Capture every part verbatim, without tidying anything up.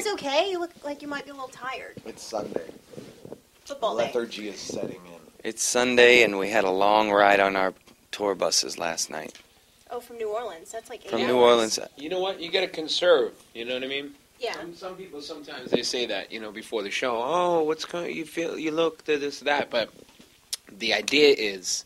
guys okay? You look like you might be a little tired. It's Sunday. Football day. Lethargy is setting in. It's Sunday, and we had a long ride on our tour buses last night. Oh, from New Orleans. That's like eight From hours. New Orleans. You know what? You got to conserve. You know what I mean? Yeah. Some, some people sometimes they say that, you know, before the show. Oh, what's going? You feel? You look to this, that. But the idea is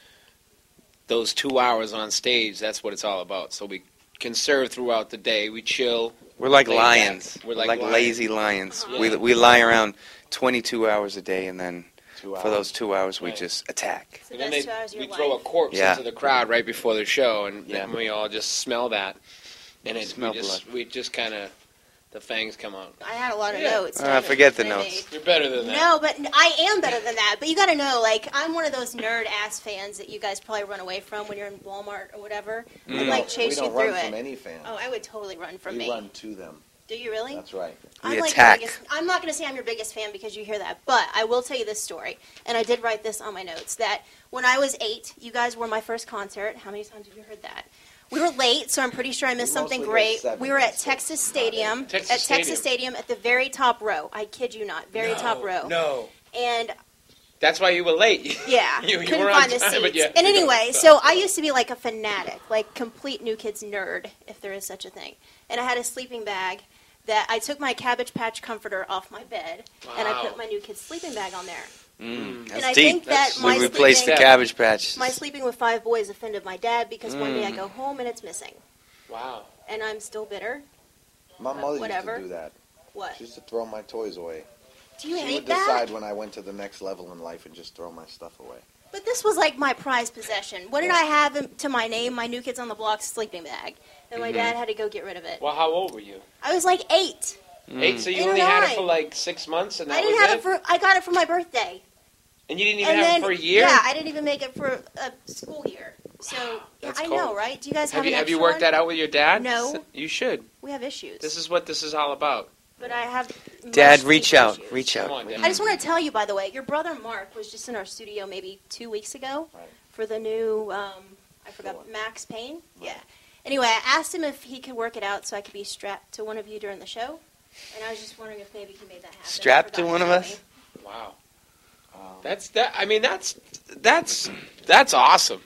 those two hours on stage. That's what it's all about. So we conserve throughout the day. We chill. We're like lay lions. back. We're We're like, like lazy lions. We we lie around twenty-two hours a day, and then Two for those two hours, we Right. just attack. It's the And then best they, two hours of we your throw a life. corpse Yeah. into the crowd right before the show, and Yeah. then we all just smell that, and it, we Smell just blood. we just kind of the fangs come out. I had a lot of Yeah. notes. Uh, forget the that I notes. made. You're better than that. No, but I am better than that. But you got to know, like, I'm one of those nerd-ass fans that you guys probably run away from when you're in Walmart or whatever. Mm. I'd, like, chase we you don't through run it. from any fan. Oh, I would totally run from we me. run to them. Do you really? That's right. I'm We like attack. Your biggest, I'm not going to say I'm your biggest fan because you hear that, but I will tell you this story, and I did write this on my notes, that when I was eight, you guys were my first concert. How many times have you heard that? We were late, so I'm pretty sure I missed We something mostly great. get seven We were at instead. Texas Stadium, Texas at Stadium. Texas Stadium at the very top row. I kid you not, very top row. No. And That's why you were late. yeah, You- you couldn't were on find the time, seats. but yeah. And anyway, so I used to be like a fanatic, like complete New Kids nerd, if there is such a thing. And I had a sleeping bag that I took my Cabbage Patch comforter off my bed, and I Wow. put my New Kids sleeping bag on there. Mm, that's And I deep. think that That's- my we replaced the sleeping, Cabbage Patch. my sleeping with five boys offended my dad because one day I Mm. go home and it's missing, Wow. and I'm still bitter. My mother whatever. used to do that. What? She used to throw my toys away. Do you she hate would that? decide when I went to the next level in life and just throw my stuff away. But this was like my prized possession. What did I have in- to my name? My New Kids on the Block sleeping bag, and my Mhm. dad had to go get rid of it. Well, how old were you? I was like eight. Mm. Eight. So you Eight or only had it nine. for like six months, and that I didn't was have it for. I got it for my birthday. And you didn't even And have then it for a year. yeah, I didn't even make it for a school year. So yeah, That's I cool. know, right? Do you guys have, Have you an have you extra worked one? that out with your dad? No. You should. We have issues. This is what this is all about. But I have. Dad, much reach deeper out. issues. Reach Come out. on, Dad. I just want to tell you, by the way, your brother Mark was just in our studio maybe two weeks ago Right. for the new, um, I forgot, Sure. Max Payne? Right. Yeah. Anyway, I asked him if he could work it out so I could be strapped to one of you during the show. And I was just wondering if maybe he made that happen. Strapped I to forgot one of tell us? me. Wow. Um, That's that. I mean, that's that's that's awesome.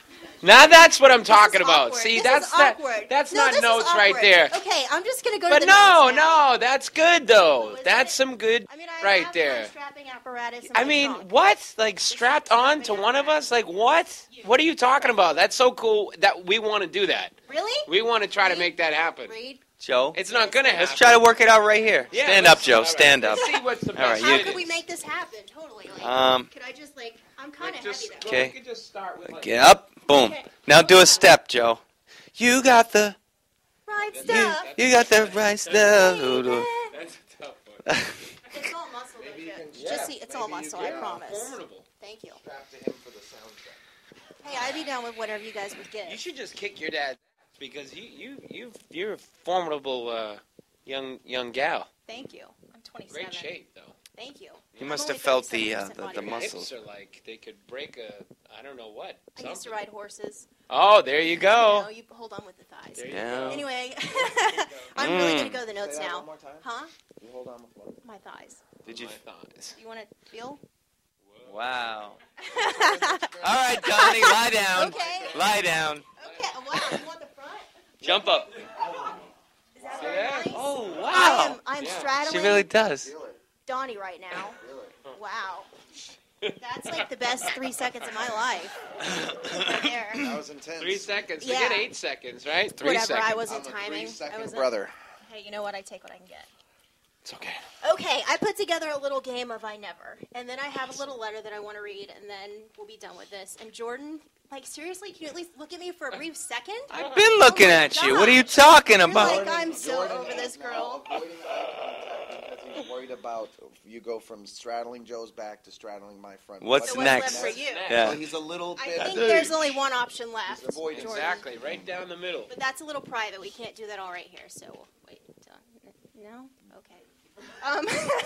Now that's what I'm This talking is about. awkward. See, This that's is that. awkward. That's No, not this is notes right awkward. there. Okay, I'm just going to go But to the no, notes now. no, that's good though. Oh, is That's it? some good I mean, I right have there. my strapping apparatus in I my mean, trunk. what? Like strapped on to one of us? Like what? What are you talking about? That's so cool that we want to do that. Really? We want to try to Reed? make that happen. Reed? Joe, It's not gonna happen. let's try to work it out right here. Yeah, Stand let's- up, Joe. all right, Stand up. Let's see what's the All best right, How you- could we make this happen? Totally. Like, Um, could I just like? I'm kind Like, of just- heavy though. Okay. We could just start with like, Get up. Boom. Okay. Now do a step, Joe. You got the. Right You, stuff. you got the right stuff. Baby. That's a tough one. It's all muscle, though, Maybe you Joe. can- Just yeah, see, it's all maybe you muscle. can- I promise. Formidable. Thank you. Strapped to him for the soundtrack. Hey, I'd be down with whatever you guys would give. You should just kick your dad because you you you you're a formidable uh, young young gal. Thank you. I'm twenty-seven. Great shape though. Thank you. You I'm must only have felt the, thirty-seven uh, percent the- body the weight. Your muscles. hips are like they could break a I don't know what. I used to something. ride horses. Oh, there you go. No, you hold on with the thighs. There you Yeah. go. Anyway, I'm really Mm. going to go to the notes Say that now. one more time. Huh? You hold on with one. My thighs. Did you? My thighs. You want to feel? Wow. All right, Donnie, lie down. Okay. Lie down. Okay. Wow. You want the front? Jump up. Is that See very that? nice? Oh, I wow. am, I'm Yeah. straddling She really does. Feel it. Donnie right now. Feel it. Wow. That's like the best three seconds of my life. Right there. That was intense. Three seconds. Yeah. We get eight seconds, right? Three Whatever. seconds. I wasn't I'm a timing. I three-second was brother. Hey, you know what? I take what I can get. It's okay. Okay, I put together a little game of I never, and then I have a little letter that I want to read, and then we'll be done with this. And Jordan, like seriously, can you at least look at me for a brief second? I've been looking Oh my at you. What are you gosh. talking You're about? like, I'm so Jordan over this is now girl. avoiding eye contact because he's worried about you go from straddling Joe's back to straddling my front. What's So what's next? left for you? Yeah. So he's a little I bit. think there's only one option left, He's avoiding. Jordan. Exactly. Right down the middle. But that's a little private. We can't do that all right here. So wait, uh, no, okay. Um,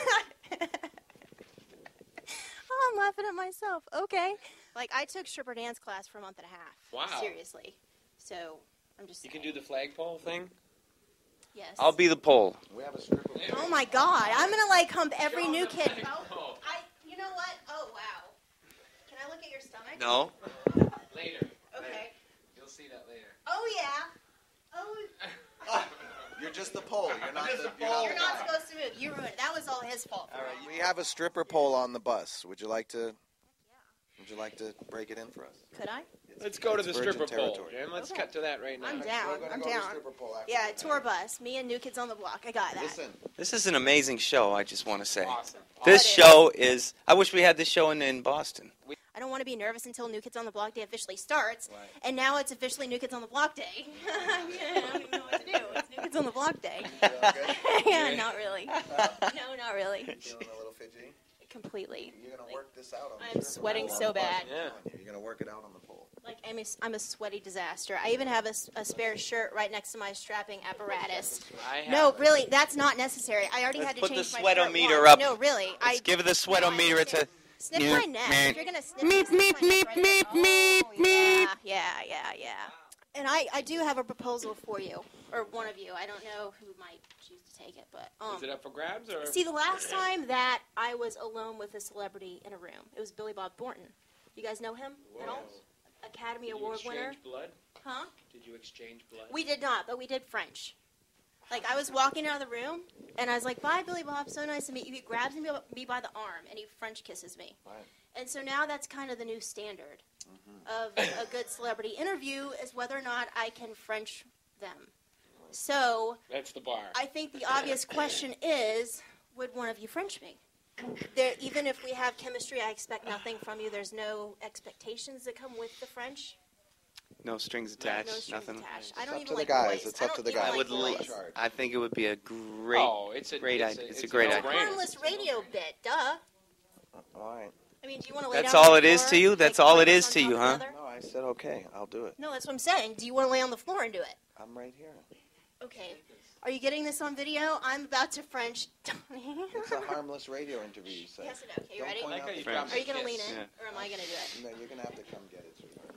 oh, I'm laughing at myself. Okay, like I took stripper dance class for a month and a half. Wow. Seriously. So I'm just. You can saying. do the flagpole thing. Yes. I'll be the pole. We have a stripper pole. Oh my God! I'm gonna like hump every new kid. Oh, I. You know what? Oh wow. Can I look at your stomach? No. Later. Okay. You'll see that later. Oh yeah. Oh. Ah, you're just the pole. You're not the. You're not, You're the not guy. supposed to move. You ruined it. That was all his fault. All right. We have a stripper pole on the bus. Would you like to? Would you like to break it in for us? Could I? Let's go to It's the virgin stripper pole, territory. and let's Okay. cut to that right now. I'm We're down. gonna I'm go to down. stripper pole after Yeah, that. tour bus. Me and New Kids on the Block. I got that. Listen, This is an amazing show, I just want to say. Awesome. This It is. show is, I wish we had this show in, in Boston. I don't want to be nervous until New Kids on the Block Day officially starts. Right. And now it's officially New Kids on the Block Day. Yeah, I don't even know what to do. It's New Kids on the Block Day. you feel good? Yeah, not really. No, not really. Feeling a little fidgety? Completely. You're gonna work this out on the I'm stripper sweating pole so on the bus. bad. I'm Yeah. telling you, You're gonna work it out on the pole. Like, I'm a, I'm a sweaty disaster. I even have a, s- a spare shirt right next to my strapping apparatus. I have No, really, that's not necessary. I already Let's had to put the change my shirt sweatometer once. up. No, really. I Let's give it the sweatometer. It's a Sniff Yeah, my neck. man. If you're gonna sniff, Meep, sniff meep, my neck meep, right there. meep, Oh, meep, yeah, yeah, yeah, yeah. And I, I do have a proposal for you, or one of you. I don't know who might choose to take it, but um. Is it up for grabs or? See, the last time that I was alone with a celebrity in a room, it was Billy Bob Thornton. You guys know him at all? Academy Did you Award exchange winner. blood? Huh? Did you exchange blood? We did not, but we did French. Like, I was walking out of the room, and I was like, bye, Billy Bob, so nice to meet you. He grabs me, me by the arm, and he French kisses me. Right. And so now that's kind of the new standard of a good celebrity interview is whether or not I can French them. So That's the bar. I think the obvious question is, would one of you French me? There, even if we have chemistry, I expect nothing from you. There's no expectations that come with the French. no strings No attached, strings nothing. attached. I It's don't up even to the like guys. boys. It's I up to don't the even guys. I like would, l- boys. Charge. I think it would be a great, oh, it's a great it's idea. A, It's a it's great a idea. no-brainer. Harmless radio bit, duh. All right. I mean, do you want to lay That's down all on it the is floor, to you? like, That's all like it us is on to top you, of huh? the other? No, I said okay. I'll do it. No, that's what I'm saying. Do you want to lay on the floor and do it? I'm right here. Okay. Are you getting this on video? I'm about to French. It's a harmless radio interview. You say. Yes and no. Okay, you Don't ready? point Like out how the you French. dropped Are you going to the lean kiss. in, Yeah. or am I going to do it? No, you're gonna have to come get it, sweetheart.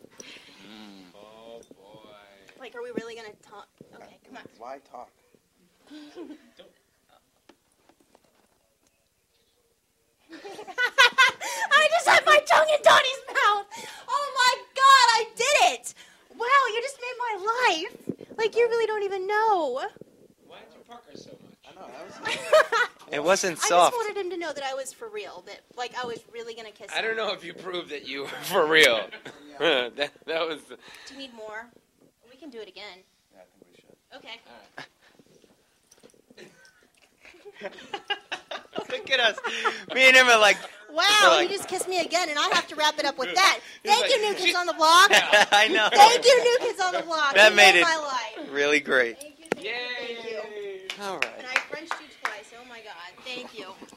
Oh boy. Like, are we really going to talk? Okay, come on. Why talk? I just had my tongue in Donnie's mouth. Oh my God, I did it. Wow, you just made my life. Like, you really don't even know. Why did you pucker so much? I know. That was. It wasn't I just soft. wanted him to know that I was for real, that, like, I was really going to kiss him. I don't know if you proved that you were for real. that, that was. Do you need more? We can do it again. Yeah, I think we should. Okay. Look at us. Me and him are like, Wow, Like- you just kissed me again, and I have to wrap it up with that. He's Thank like, you, New Kids "Gee." on the Block. I know. Thank you, New Kids on the Block. That You made made it- my life. Really great. Thank you, thank you, thank you. All And right. I Frenched you twice. Oh my God. Thank you.